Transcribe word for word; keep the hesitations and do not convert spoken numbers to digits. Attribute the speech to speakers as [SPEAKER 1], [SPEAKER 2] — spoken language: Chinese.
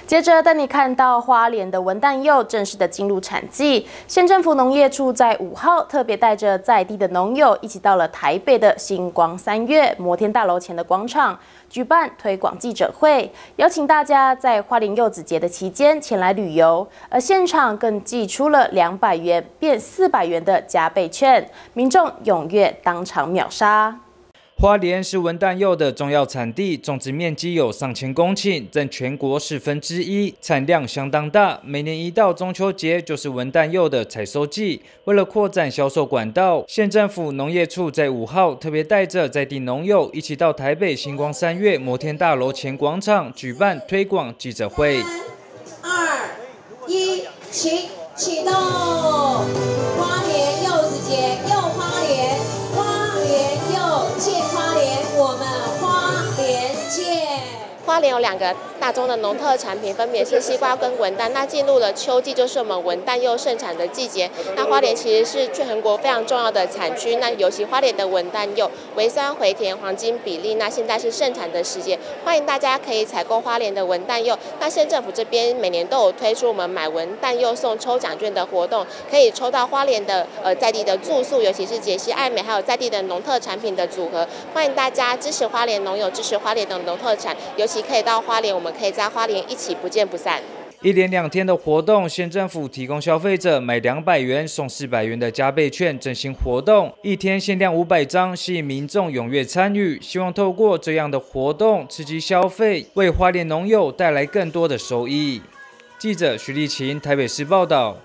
[SPEAKER 1] 接着带你看到花莲的文旦柚正式的进入产季，县政府农业处在五号特别带着在地的农友一起到了台北的星光三月摩天大楼前的广场，举办推广记者会，邀请大家在花莲柚子节的期间前来旅游，而现场更寄出了两百元变四百元的加倍券，民众踊跃当场秒杀。
[SPEAKER 2] 花莲是文旦柚的重要产地，种植面积有上千公顷，占全国四分之一，产量相当大。每年一到中秋节就是文旦柚的采收季。为了扩展销售管道，县政府农业处在五号特别带着在地农友一起到台北星光三月摩天大楼前广场举办推广记者会。
[SPEAKER 3] 二一，起启动！花莲柚子节，柚花莲，花莲柚见花莲，我们花莲见。
[SPEAKER 4] 花莲有两个大宗的农特产品，分别是西瓜跟文旦。那进入了秋季，就是我们文旦柚盛产的季节。那花莲其实是全国非常重要的产区，那尤其花莲的文旦柚微酸回甜，黄金比例。那现在是盛产的时节，欢迎大家可以采购花莲的文旦柚。那县政府这边每年都有推出我们买文旦柚送抽奖券的活动，可以抽到花莲的呃在地的住宿，尤其是杰西爱美，还有在地的农特产品的组合。欢迎大家支持花莲农友，支持花莲的农特产，尤其可以到花莲，我们可以在花莲一起不见不散。
[SPEAKER 2] 一连两天的活动，县政府提供消费者买两百元送四百元的加倍券振兴活动，一天限量五百张，吸引民众踊跃参与。希望透过这样的活动刺激消费，为花莲农友带来更多的收益。记者徐立琴台北市报道。